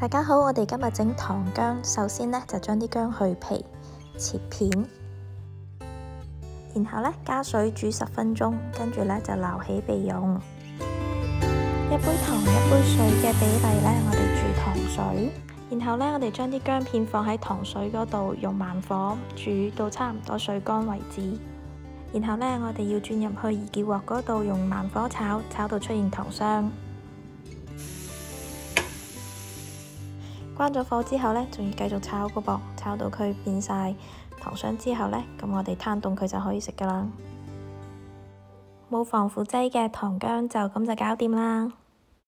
大家好，我哋今日整糖薑。首先呢，就將啲薑去皮切片，然後呢，加水煮10分鐘，跟住呢，就撈起備用。1杯糖1杯水嘅比例呢，我哋煮糖水，然後呢，我哋將啲薑片放喺糖水嗰度，用慢火煮到差唔多水乾為止。然後呢，我哋要轉入去易潔鑊嗰度，用慢火炒，炒到出現糖霜。關咗火之後呢，仲要繼續炒個噃，炒到佢變晒糖霜之後呢，咁我哋攤凍佢就可以食噶啦。冇防腐劑嘅糖薑就咁就搞掂啦。